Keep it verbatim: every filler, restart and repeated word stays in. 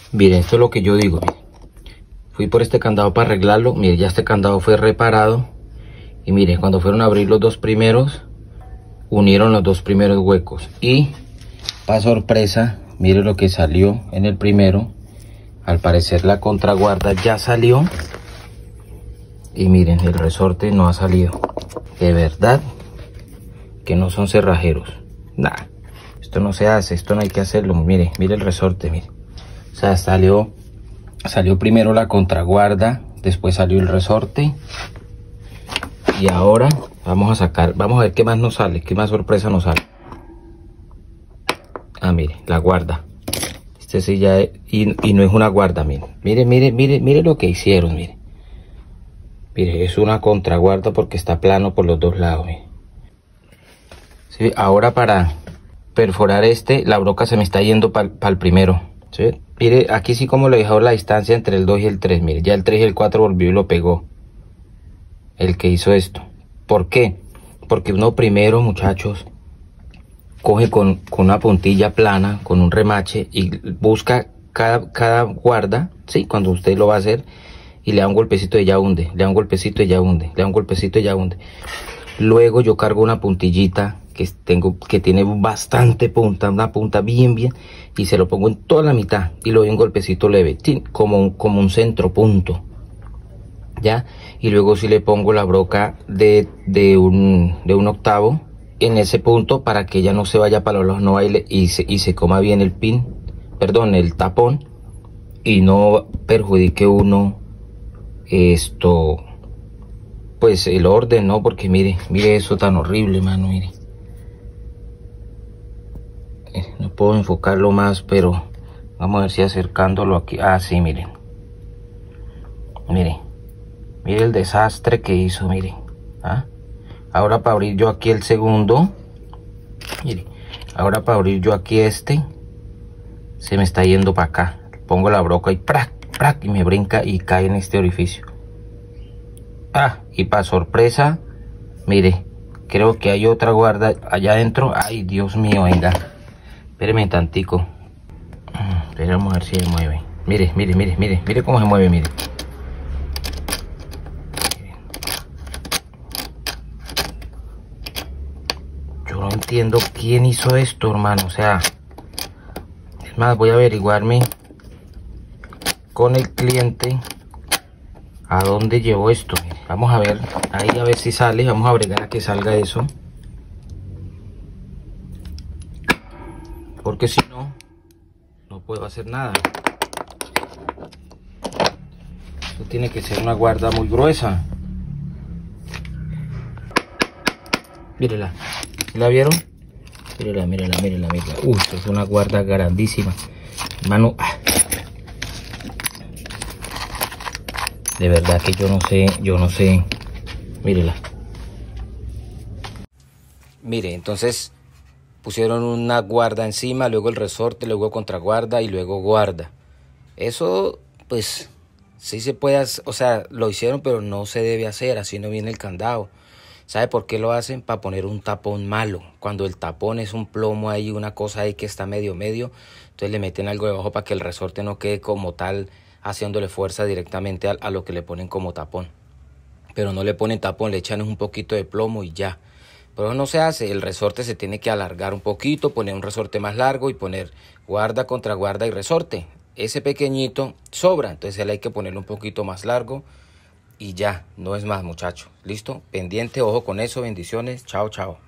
Miren, esto es lo que yo digo. Miren. Fui por este candado para arreglarlo. Miren, ya este candado fue reparado. Y miren, cuando fueron a abrir los dos primeros, unieron los dos primeros huecos. Y, para sorpresa, miren lo que salió en el primero. Al parecer la contraguarda ya salió. Y miren, el resorte no ha salido. De verdad que no son cerrajeros. Nah, esto no se hace, esto no hay que hacerlo. Mire, mire el resorte, mire. O sea, salió, salió primero la contraguarda, después salió el resorte. Y ahora vamos a sacar, vamos a ver qué más nos sale, qué más sorpresa nos sale. Ah, mire, la guarda. Este sí ya es, y, y no es una guarda, mire. Mire, mire, mire, mire lo que hicieron, mire. Mire, es una contraguarda porque está plano por los dos lados. ¿Sí? Ahora para perforar este, la broca se me está yendo para pa el primero. ¿Sí? Mire, aquí sí como lo dejó la distancia entre el dos y el tres. Mire, ya el tres y el cuatro volvió y lo pegó. El que hizo esto. ¿Por qué? Porque uno primero, muchachos, coge con, con una puntilla plana, con un remache y busca cada, cada guarda, ¿sí? Cuando usted lo va a hacer. Y le da un golpecito y ya hunde, le da un golpecito y ya hunde, le da un golpecito y ya hunde. Luego yo cargo una puntillita que tengo, que tiene bastante punta, una punta bien bien, y se lo pongo en toda la mitad y le doy un golpecito leve, como un, como un centro punto, ya. Y luego si le pongo la broca de, de un, de un octavo en ese punto para que ella no se vaya para los lados, no baile y se, y se coma bien el pin, perdón, el tapón, y no perjudique uno esto, pues el orden, ¿no? Porque mire, mire eso tan horrible, mano, mire. Eh, no puedo enfocarlo más, pero vamos a ver si acercándolo aquí. Ah, sí, miren. Mire, mire el desastre que hizo, mire. ¿Ah? Ahora para abrir yo aquí el segundo, mire, ahora para abrir yo aquí este, se me está yendo para acá. Pongo la broca y ¡prac! ¡Prac! Y me brinca y cae en este orificio. Ah, y para sorpresa, mire, creo que hay otra guarda allá adentro. Ay, Dios mío, venga. Espéreme tantico. Esperamos a ver si se mueve. Mire, mire, mire, mire, mire cómo se mueve, mire. Yo no entiendo quién hizo esto, hermano. O sea, es más, voy a averiguarme con el cliente a dónde llevó esto. Mire, vamos a ver ahí a ver si sale. Vamos a bregar a que salga eso, porque si no no puedo hacer nada. Esto tiene que ser una guarda muy gruesa. Mírela, ¿la vieron? Mírela, mírela, mírela, mírela. Uy, esto es una guarda grandísima, hermano. De verdad que yo no sé, yo no sé. Mírela. Mire, entonces pusieron una guarda encima, luego el resorte, luego contraguarda y luego guarda. Eso, pues, sí se puede hacer, o sea, lo hicieron, pero no se debe hacer, así no viene el candado. ¿Sabe por qué lo hacen? Para poner un tapón malo. Cuando el tapón es un plomo ahí, una cosa ahí que está medio medio, entonces le meten algo debajo para que el resorte no quede como tal, haciéndole fuerza directamente a, a lo que le ponen como tapón. Pero no le ponen tapón, le echan un poquito de plomo y ya. Pero no se hace, el resorte se tiene que alargar un poquito, poner un resorte más largo y poner guarda, contraguarda y resorte. Ese pequeñito sobra, entonces él hay que ponerlo un poquito más largo y ya, no es más, muchacho. ¿Listo? Pendiente, ojo con eso, bendiciones, chao, chao.